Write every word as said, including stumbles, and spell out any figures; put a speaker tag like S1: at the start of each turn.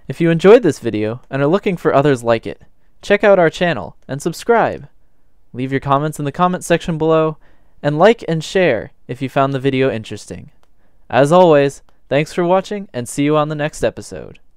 S1: If you enjoyed this video and are looking for others like it, check out our channel and subscribe. Leave your comments in the comment section below, and like and share if you found the video interesting. As always, thanks for watching and see you on the next episode.